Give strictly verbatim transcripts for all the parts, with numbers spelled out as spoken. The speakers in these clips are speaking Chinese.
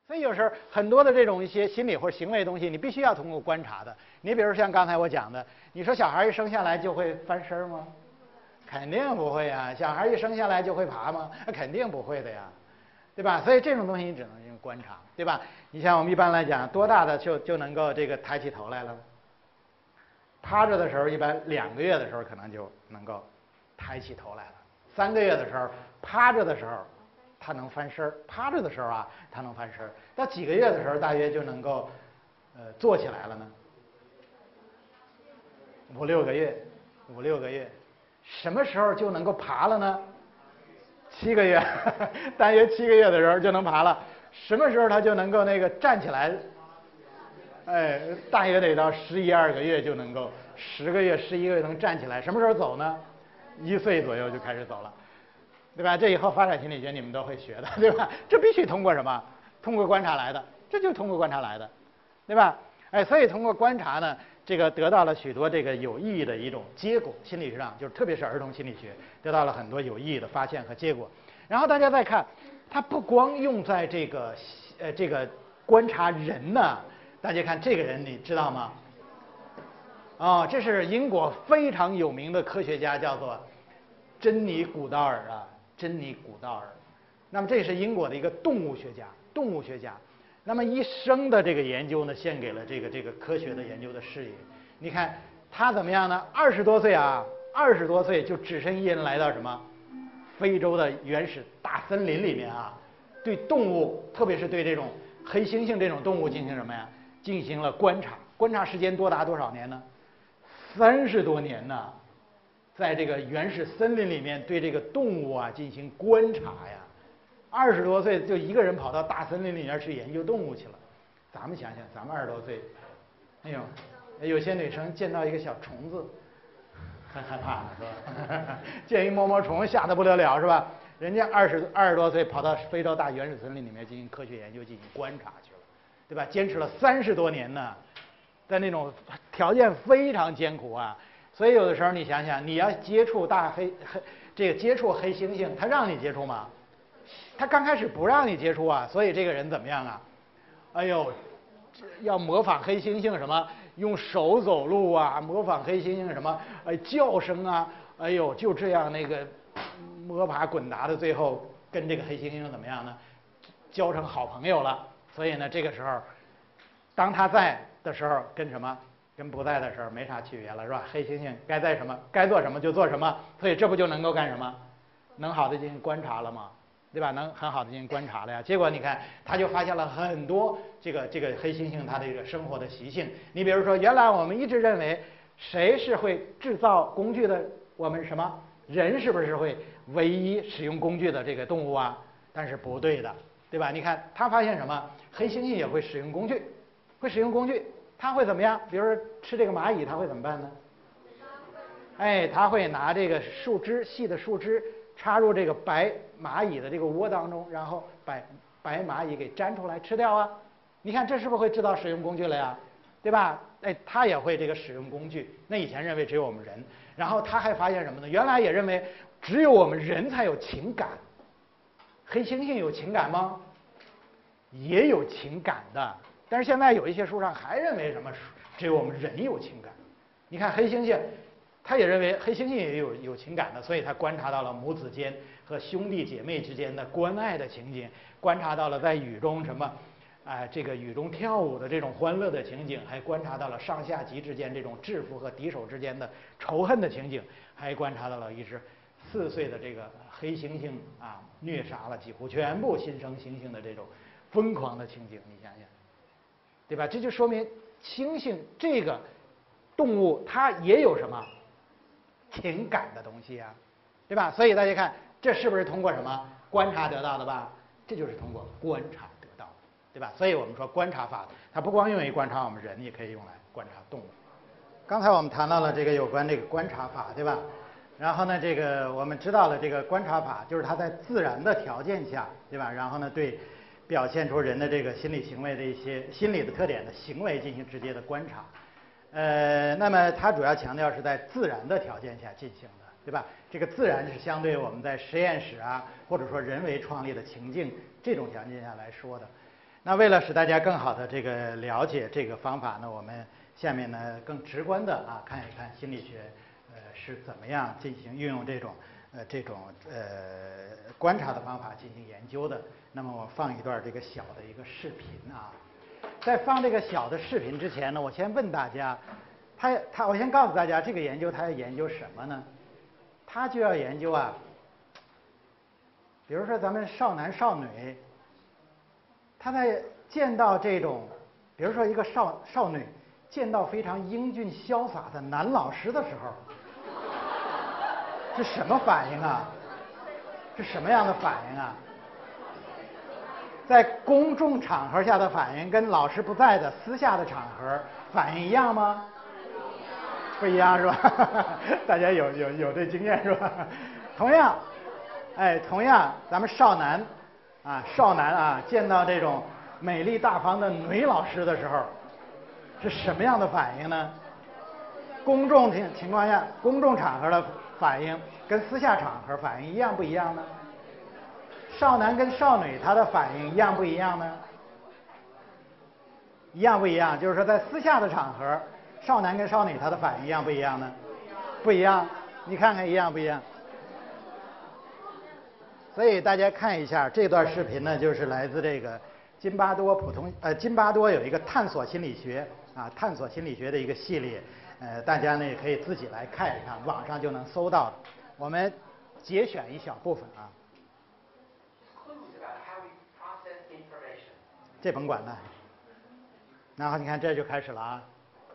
所以有时候很多的这种一些心理或者行为的东西，你必须要通过观察的。你比如像刚才我讲的，你说小孩一生下来就会翻身吗？肯定不会呀。小孩一生下来就会爬吗？肯定不会的呀，对吧？所以这种东西你只能用观察，对吧？你像我们一般来讲，多大的就就能够这个抬起头来了？趴着的时候，一般两个月的时候可能就能够抬起头来了。三个月的时候，趴着的时候，他能翻身；趴着的时候啊，他能翻身。到几个月的时候，大约就能够呃坐起来了呢？五六个月，五六个月。什么时候就能够爬了呢？七个月，大约七个月的时候就能爬了。什么时候他就能够那个站起来？哎，大约得到十一二个月就能够，十个月、十一个月能站起来。什么时候走呢？一岁左右就开始走了，对吧？这以后发展心理学你们都会学的，对吧？这必须通过什么？通过观察来的，这就通过观察来的，对吧？哎，所以通过观察呢，这个得到了许多这个有意义的一种结果。心理学上，就是特别是儿童心理学，得到了很多有意义的发现和结果。然后大家再看，它不光用在这个呃这个观察人呢。大家看这个人，你知道吗？哦，这是英国非常有名的科学家，叫做珍妮·古道尔啊，珍妮·古道尔。那么这是英国的一个动物学家，动物学家。那么一生的这个研究呢，献给了这个这个科学的研究的事业。你看他怎么样呢？二十多岁啊，二十多岁就只身一人来到什么非洲的原始大森林里面啊，对动物，特别是对这种黑猩猩这种动物进行什么呀？进行了观察，观察时间多达多少年呢？三十多年呢，在这个原始森林里面对这个动物啊进行观察呀。二十多岁就一个人跑到大森林里面去研究动物去了。咱们想想，咱们二十多岁，哎呦，有些女生见到一个小虫子，很害怕是吧？见一摸摸虫吓得不得了是吧？人家二十二十多岁跑到非洲大原始森林里面进行科学研究、进行观察去了。对吧？坚持了三十多年呢，在那种条件非常艰苦啊，所以有的时候你想想，你要接触大黑黑这个接触黑猩猩，他让你接触吗？他刚开始不让你接触啊，所以这个人怎么样啊？哎呦，要模仿黑猩猩什么，用手走路啊，模仿黑猩猩什么，哎叫声啊，哎呦就这样那个摸爬滚打的，最后跟这个黑猩猩怎么样呢？交成好朋友了。所以呢，这个时候，当他在的时候，跟什么？跟不在的时候没啥区别了，是吧？黑猩猩该在什么，该做什么就做什么，所以这不就能够干什么？能好的进行观察了吗？对吧？能很好的进行观察了呀。结果你看，他就发现了很多这个这个黑猩猩它的一个生活的习性。你比如说，原来我们一直认为谁是会制造工具的？我们什么人是不是会唯一使用工具的这个动物啊？但是不对的。对吧？你看他发现什么？黑猩猩也会使用工具，会使用工具，他会怎么样？比如说吃这个蚂蚁，他会怎么办呢？哎，他会拿这个树枝，细的树枝插入这个白蚂蚁的这个窝当中，然后把白蚂蚁给粘出来吃掉啊。你看这是不是会制造使用工具了呀？对吧？哎，他也会这个使用工具。那以前认为只有我们人，然后他还发现什么呢？原来也认为只有我们人才有情感。黑猩猩有情感吗？也有情感的，但是现在有一些书上还认为什么只有我们人有情感。你看黑猩猩，他也认为黑猩猩也有有情感的，所以他观察到了母子间和兄弟姐妹之间的关爱的情景，观察到了在雨中什么，啊、呃，这个雨中跳舞的这种欢乐的情景，还观察到了上下级之间这种制服和敌手之间的仇恨的情景，还观察到了一只四岁的这个黑猩猩啊，虐杀了几乎全部新生猩猩的这种疯狂的情景，你想想，对吧？这就说明猩猩这个动物它也有什么情感的东西啊，对吧？所以大家看，这是不是通过什么观察得到的吧？这就是通过观察得到的，对吧？所以我们说观察法，它不光用于观察我们人，也可以用来观察动物。刚才我们谈到了这个有关这个观察法，对吧？然后呢，这个我们知道了这个观察法，就是它在自然的条件下，对吧？然后呢，对表现出人的这个心理行为的一些心理的特点的行为进行直接的观察。呃，那么它主要强调是在自然的条件下进行的，对吧？这个自然是相对我们在实验室啊，或者说人为创立的情境这种条件下来说的。 那为了使大家更好的这个了解这个方法呢，我们下面呢更直观的啊看一看心理学呃是怎么样进行运用这种呃这种呃观察的方法进行研究的。那么我放一段这个小的一个视频啊。在放这个小的视频之前呢，我先问大家，他他我先告诉大家，这个研究他要研究什么呢？他就要研究啊，比如说咱们少男少女，他在见到这种，比如说一个少少女见到非常英俊潇洒的男老师的时候，是什么反应啊？是什么样的反应啊？在公众场合下的反应跟老师不在的私下的场合反应一样吗？不一样是吧？大家有有有这经验是吧？同样，哎，同样，咱们少男啊，少男啊，见到这种美丽大方的女老师的时候，是什么样的反应呢？公众情情况下，公众场合的反应跟私下场合反应一样不一样呢？少男跟少女他的反应一样不一样呢？一样不一样？就是说在私下的场合，少男跟少女他的反应一样不一样呢？不一样。你看看一样不一样？所以大家看一下这段视频呢，就是来自这个津巴多普通呃津巴多有一个探索心理学啊探索心理学的一个系列，呃大家呢也可以自己来看一看，网上就能搜到。我们节选一小部分啊。这甭管了，然后你看这就开始了啊。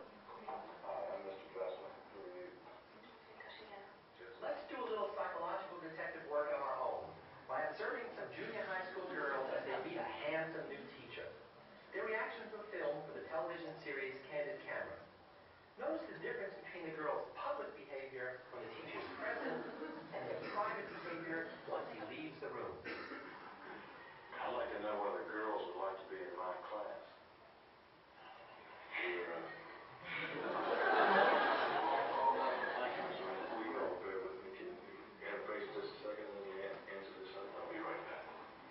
Notice the difference between the girl's public behavior when the teacher is present and their private behavior once he leaves the room. I'd like to know whether girls would like to be in my class. Sure. Will you all bear with me? Can you have face just a second and then you answer this? I'll be right back.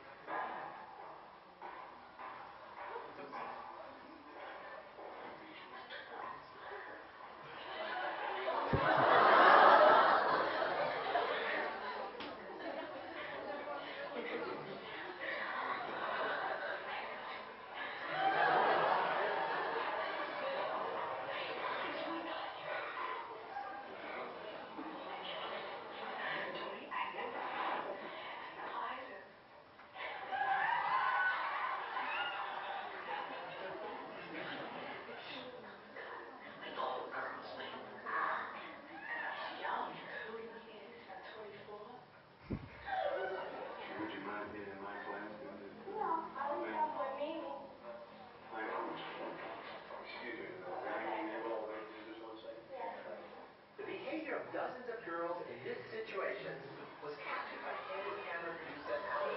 The behavior of dozens of girls in this situation was captured by candid camera producer Alan.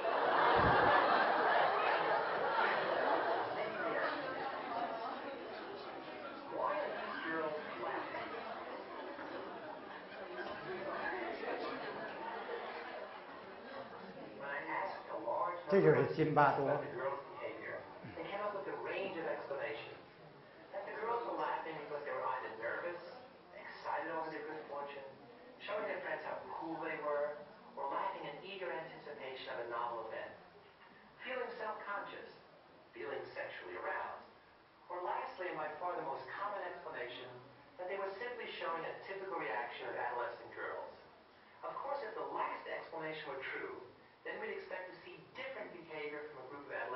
Why are these girls laughing? When I asked a large number of students about the girls' behavior, they came up with a range of explanations. That the girls were laughing because they were either nervous, excited over their good fortune, showing their friends how cool they were, or laughing in eager anticipation of a novel event, feeling self-conscious, feeling sexually aroused, or lastly, and by far the most common explanation, that they were simply showing a typical reaction of adolescent girls. Of course, if the last explanation were true, then we'd expect to see different behavior from a group of adolescent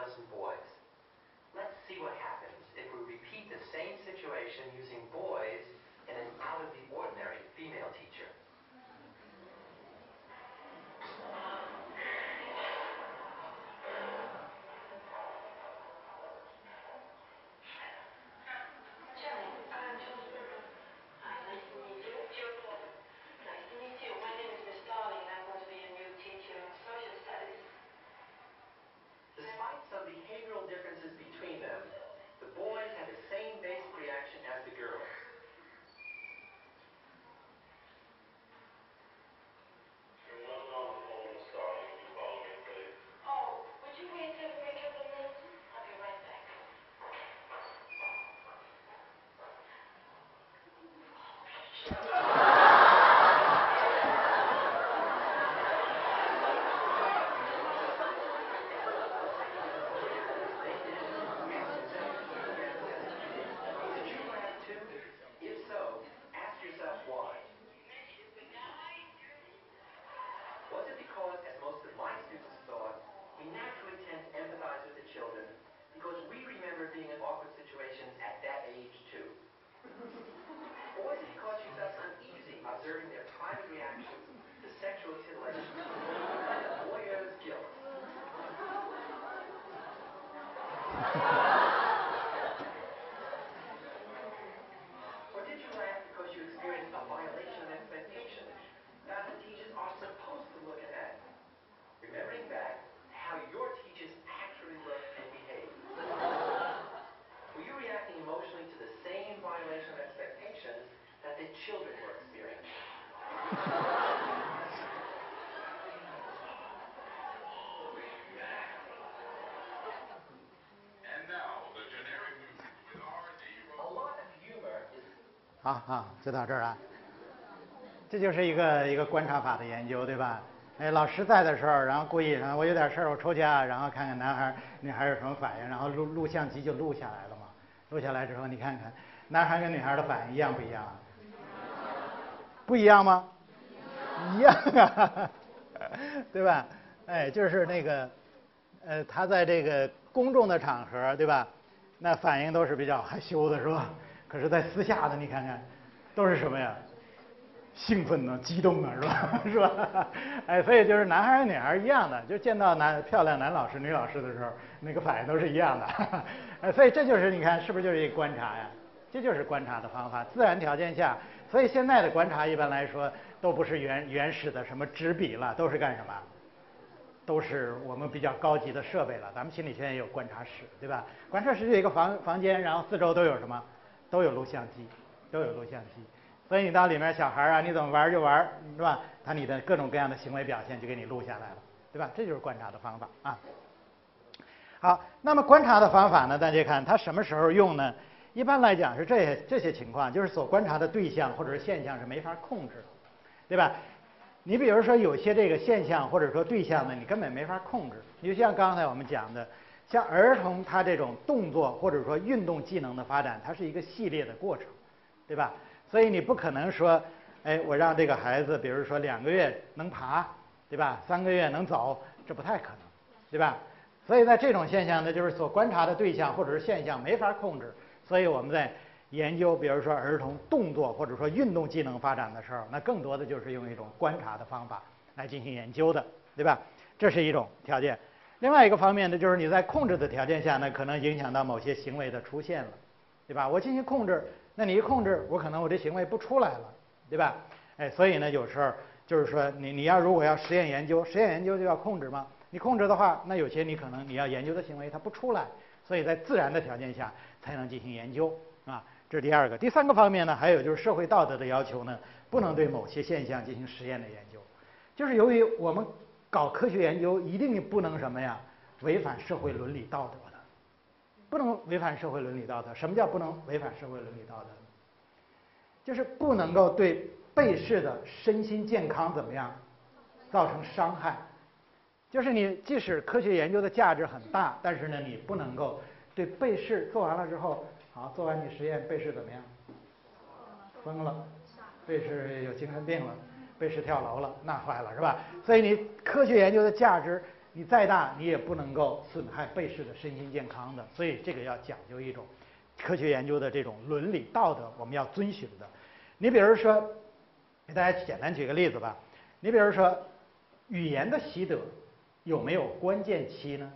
好好，就到这儿啊。这就是一个一个观察法的研究，对吧？哎，老师在的时候，然后故意啊，我有点事儿，我出去啊，然后看看男孩女孩有什么反应，然后录录像机就录下来了嘛。录下来之后，你看看男孩跟女孩的反应一样不一样啊？不一样吗？一样啊，对吧？哎，就是那个，呃，他在这个公众的场合，对吧？那反应都是比较害羞的，是吧？可是，在私下的，你看看，都是什么呀？兴奋呢、激动啊，是吧？是吧？哎，所以就是男孩和女孩一样的，就见到男漂亮男老师、女老师的时候，那个反应都是一样的。哎，所以这就是你看，是不是就是一个观察呀？这就是观察的方法。自然条件下，所以现在的观察一般来说都不是原原始的什么纸笔了，都是干什么？都是我们比较高级的设备了。咱们心理学院也有观察室，对吧？观察室有一个房房间，然后四周都有什么？都有录像机，都有录像机。所以你到里面小孩啊，你怎么玩就玩，是吧？他你的各种各样的行为表现就给你录下来了，对吧？这就是观察的方法啊。好，那么观察的方法呢，大家看它什么时候用呢？一般来讲是这些这些情况，就是所观察的对象或者是现象是没法控制的，对吧？你比如说有些这个现象或者说对象呢，你根本没法控制。你就像刚才我们讲的，像儿童他这种动作或者说运动技能的发展，它是一个系列的过程，对吧？所以你不可能说，哎，我让这个孩子，比如说两个月能爬，对吧？三个月能走，这不太可能，对吧？所以在这种现象呢，就是所观察的对象或者是现象没法控制，所以我们在研究，比如说儿童动作或者说运动技能发展的时候，那更多的就是用一种观察的方法来进行研究的，对吧？这是一种条件。另外一个方面呢，就是你在控制的条件下呢，可能影响到某些行为的出现了，对吧？我进行控制，那你一控制，我可能我这行为不出来了，对吧？哎，所以呢，有时候就是说你你要如果要实验研究，实验研究就要控制嘛。你控制的话，那有些你可能你要研究的行为它不出来，所以在自然的条件下才能进行研究啊。这是第二个。第三个方面呢，还有就是社会道德的要求呢，不能对某些现象进行实验的研究，就是由于我们搞科学研究一定不能什么呀，违反社会伦理道德的，不能违反社会伦理道德。什么叫不能违反社会伦理道德？就是不能够对被试的身心健康怎么样造成伤害。就是你即使科学研究的价值很大，但是呢，你不能够对被试做完了之后，好，做完你实验，被试怎么样？疯了，被试有精神病了，被试跳楼了，那坏了，是吧？所以你科学研究的价值，你再大，你也不能够损害被试的身心健康的。所以这个要讲究一种科学研究的这种伦理道德，我们要遵循的。你比如说，给大家简单举个例子吧。你比如说，语言的习得有没有关键期呢？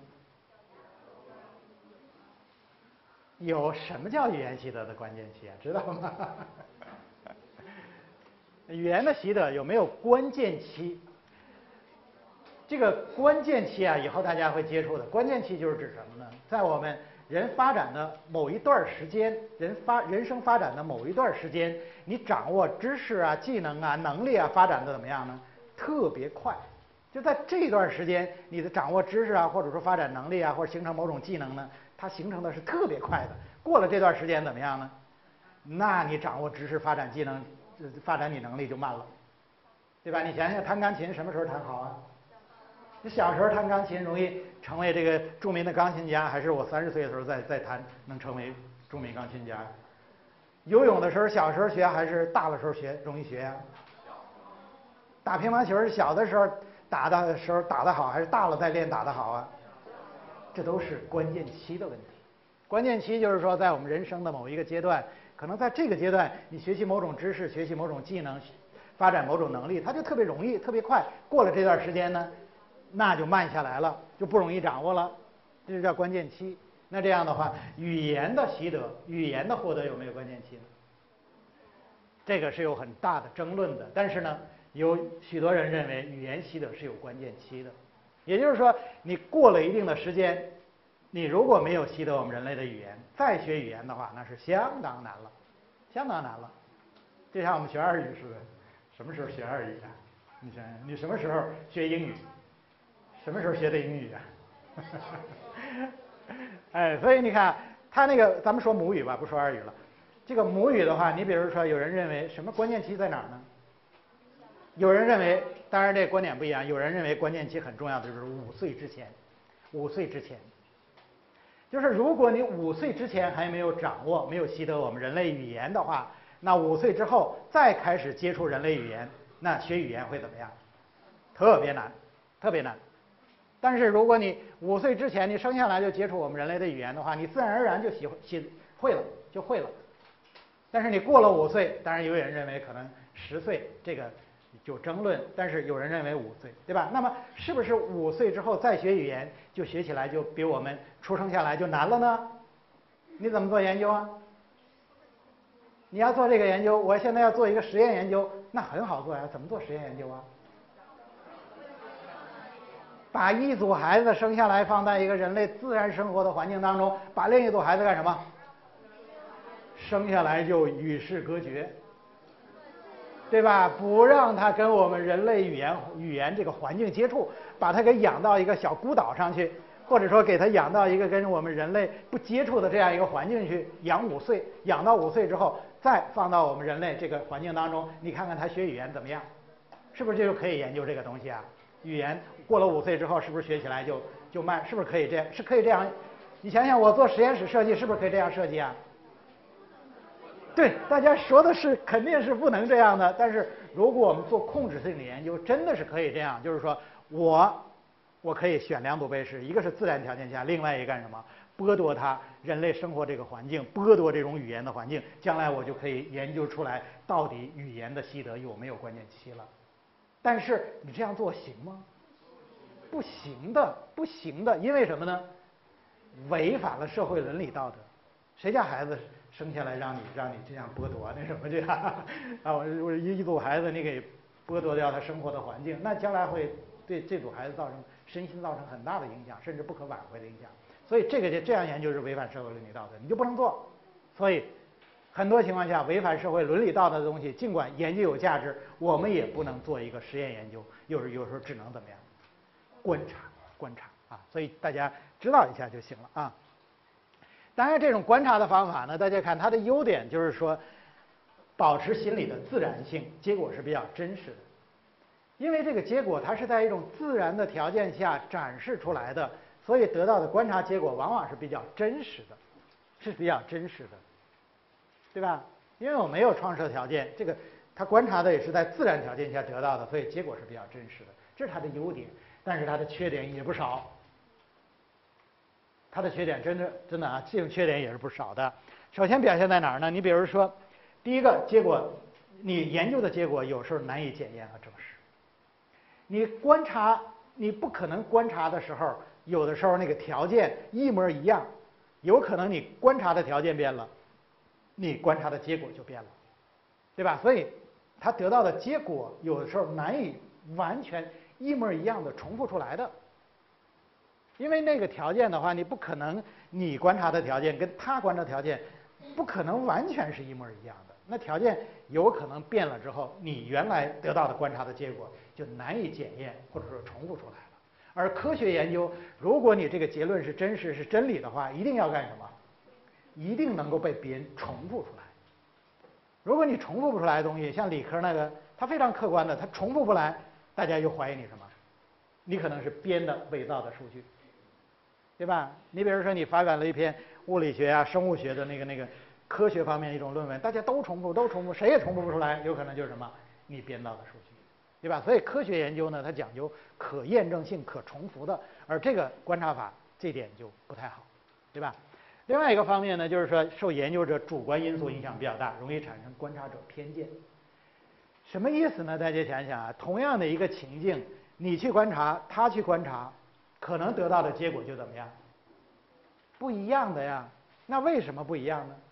有。什么叫语言习得的关键期啊？知道吗？语言的习得有没有关键期？这个关键期啊，以后大家会接触的。关键期就是指什么呢？在我们人发展的某一段时间，人发人生发展的某一段时间，你掌握知识啊、技能啊、能力啊发展的怎么样呢？特别快。就在这段时间，你的掌握知识啊，或者说发展能力啊，或者形成某种技能呢，它形成的是特别快的。过了这段时间怎么样呢？那你掌握知识、发展技能、发展你能力就慢了，对吧？你想想弹钢琴什么时候弹好啊？你小时候弹钢琴容易成为这个著名的钢琴家，还是我三十岁的时候再再弹能成为著名钢琴家？游泳的时候小时候学还是大了时候学容易学呀？打乒乓球是小的时候打的时候打得好，还是大了再练打得好啊？这都是关键期的问题。关键期就是说，在我们人生的某一个阶段，可能在这个阶段，你学习某种知识、学习某种技能、发展某种能力，它就特别容易、特别快。过了这段时间呢，那就慢下来了，就不容易掌握了，这就叫关键期。那这样的话，语言的习得、语言的获得有没有关键期呢？这个是有很大的争论的。但是呢，有许多人认为语言习得是有关键期的，也就是说，你过了一定的时间，你如果没有习得我们人类的语言，再学语言的话，那是相当难了，相当难了。就像我们学二语似的， 什么时候学二语啊？你想想，你什么时候学英语？什么时候学的英语啊？哎，所以你看，他那个咱们说母语吧，不说二语了。这个母语的话，你比如说，有人认为什么关键期在哪儿呢？有人认为，当然这观点不一样。有人认为关键期很重要的就是五岁之前，五岁之前，就是如果你五岁之前还没有掌握、没有习得我们人类语言的话，那五岁之后再开始接触人类语言，那学语言会怎么样？特别难，特别难。但是如果你五岁之前你生下来就接触我们人类的语言的话，你自然而然就习习会了，就会了。但是你过了五岁，当然有人认为可能十岁，这个就争论，但是有人认为五岁，对吧？那么是不是五岁之后再学语言，就学起来就比我们出生下来就难了呢？你怎么做研究啊？你要做这个研究，我现在要做一个实验研究，那很好做呀。怎么做实验研究啊？把一组孩子生下来放在一个人类自然生活的环境当中，把另一组孩子干什么？生下来就与世隔绝，对吧？不让他跟我们人类语言语言这个环境接触，把他给养到一个小孤岛上去，或者说给他养到一个跟我们人类不接触的这样一个环境去养五岁，养到五岁之后再放到我们人类这个环境当中，你看看他学语言怎么样？是不是就可以研究这个东西啊？语言过了五岁之后，是不是学起来就就慢？是不是可以这样？是可以这样？你想想，我做实验室设计是不是可以这样设计啊？对，大家说的是肯定是不能这样的。但是如果我们做控制性的研究，真的是可以这样，就是说我我可以选两组被试，一个是自然条件下，另外一个干什么？剥夺它人类生活这个环境，剥夺这种语言的环境，将来我就可以研究出来到底语言的习得有没有关键期了。但是你这样做行吗？不行的，不行的，因为什么呢？违反了社会伦理道德。谁家孩子生下来让你让你这样剥夺那什么去啊？啊，我我一一组孩子你给剥夺掉他生活的环境，那将来会对这组孩子造成身心造成很大的影响，甚至不可挽回的影响。所以这个这样研究是违反社会伦理道德，你就不能做。所以很多情况下，违反社会伦理道德的东西，尽管研究有价值，我们也不能做一个实验研究，有时有时候只能怎么样？观察观察啊。所以大家知道一下就行了啊。当然，这种观察的方法呢，大家看它的优点就是说，保持心理的自然性，结果是比较真实的。因为这个结果它是在一种自然的条件下展示出来的，所以得到的观察结果往往是比较真实的，是比较真实的，对吧？因为我没有创设条件，这个他观察的也是在自然条件下得到的，所以结果是比较真实的，这是它的优点。但是它的缺点也不少。它的缺点真的真的啊，这种缺点也是不少的。首先表现在哪儿呢？你比如说，第一个结果，你研究的结果有时候难以检验和证实。你观察，你不可能观察的时候，有的时候那个条件一模一样，有可能你观察的条件变了，你观察的结果就变了，对吧？所以它得到的结果有的时候难以完全一模一样的重复出来的。因为那个条件的话，你不可能你观察的条件跟他观察条件不可能完全是一模一样的。那条件有可能变了之后，你原来得到的观察的结果就难以检验或者说重复出来了。而科学研究，如果你这个结论是真实是真理的话，一定要干什么？一定能够被别人重复出来。如果你重复不出来的东西，像理科那个，它非常客观的，它重复不来，大家又怀疑你什么？你可能是编的伪造的数据。对吧？你比如说，你发表了一篇物理学啊、生物学的那个那个科学方面一种论文，大家都重复，都重复，谁也重复不出来，有可能就是什么？你编造的数据，对吧？所以科学研究呢，它讲究可验证性、可重复的，而这个观察法这点就不太好，对吧？另外一个方面呢，就是说受研究者主观因素影响比较大，容易产生观察者偏见。什么意思呢？大家想想啊，同样的一个情境，你去观察，他去观察。可能得到的结果就怎么样？不一样的呀。那为什么不一样呢？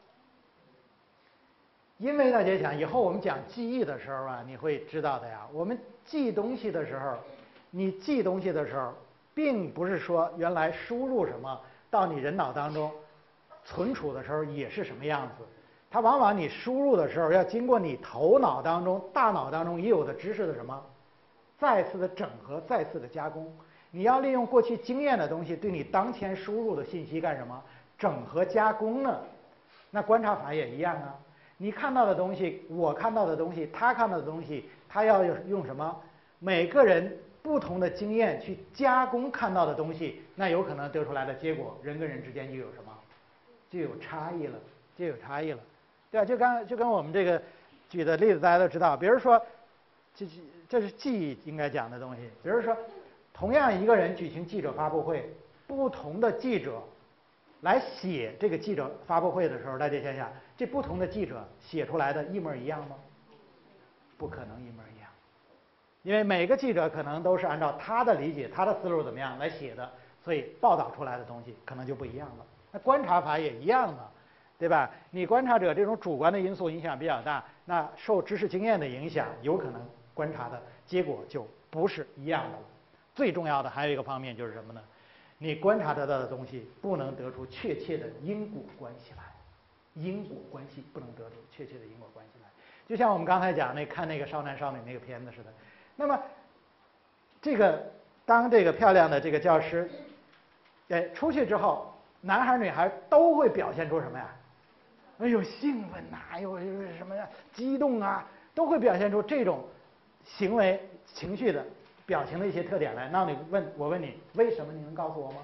因为大家想，以后我们讲记忆的时候啊，你会知道的呀。我们记东西的时候，你记东西的时候，并不是说原来输入什么到你人脑当中存储的时候也是什么样子， 它往往你输入的时候要经过你头脑当中、大脑当中已有的知识的什么，再次的整合、再次的加工。你要利用过去经验的东西对你当前输入的信息干什么？整合加工呢？那观察法也一样啊。你看到的东西，我看到的东西，他看到的东西，他要用用什么？每个人不同的经验去加工看到的东西，那有可能得出来的结果，人跟人之间就有什么？就有差异了，就有差异了，对吧？就刚就跟我们这个举的例子，大家都知道，比如说，这这是记忆应该讲的东西。比如说，同样一个人举行记者发布会，不同的记者来写这个记者发布会的时候，大家想想，这不同的记者写出来的一模一样吗？不可能一模一样，因为每个记者可能都是按照他的理解、他的思路怎么样来写的，所以报道出来的东西可能就不一样了。那观察法也一样的，对吧？你观察者这种主观的因素影响比较大，那受知识经验的影响，有可能观察的结果就不是一样的了。最重要的还有一个方面就是什么呢？你观察得到的东西不能得出确切的因果关系来，因果关系不能得出确切的因果关系来。就像我们刚才讲那看那个少男少女那个片子似的，那么这个当这个漂亮的这个教师，哎出去之后，男孩女孩都会表现出什么呀？哎呦兴奋呐、啊，哎呦什么呀激动啊，都会表现出这种行为情绪的表情的一些特点来。那你问我问你，为什么？你能告诉我吗？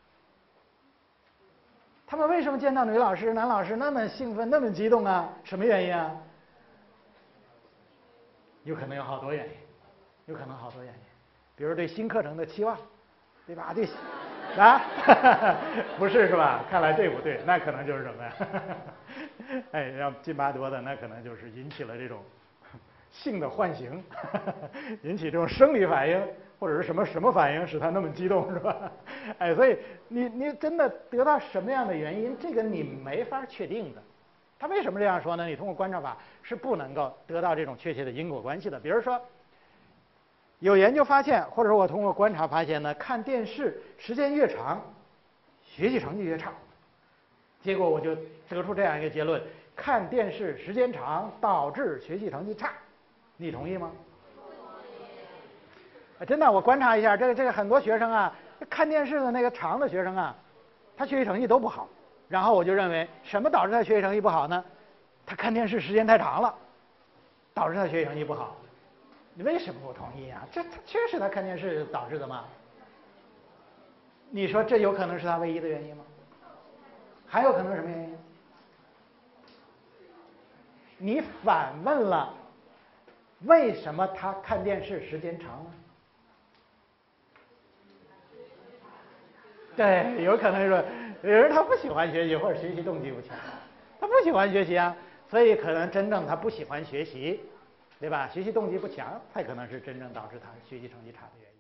他们为什么见到女老师、男老师那么兴奋、那么激动啊？什么原因啊？有可能有好多原因，有可能好多原因，比如对新课程的期望，对吧？对，啊，不是是吧？看来这不对，那可能就是什么呀？哎，要津巴多的，那可能就是引起了这种性的唤醒，引起这种生理反应，或者是什么什么反应使他那么激动，是吧？哎，所以你你真的得到什么样的原因，这个你没法确定的。他为什么这样说呢？你通过观察法是不能够得到这种确切的因果关系的。比如说，有研究发现，或者说我通过观察发现呢，看电视时间越长，学习成绩越差。结果我就得出这样一个结论：看电视时间长导致学习成绩差。你同意吗？啊，真的，我观察一下，这个这个很多学生啊，看电视的那个长的学生啊，他学习成绩都不好。然后我就认为，什么导致他学习成绩不好呢？他看电视时间太长了，导致他学习成绩不好。你为什么不同意啊？这他确实他看电视导致的吗？你说这有可能是他唯一的原因吗？还有可能什么原因？你反问了，为什么他看电视时间长呢？对，有可能是有人他不喜欢学习，或者学习动机不强，他不喜欢学习啊，所以可能真正他不喜欢学习，对吧？学习动机不强，才可能是真正导致他学习成绩差的原因。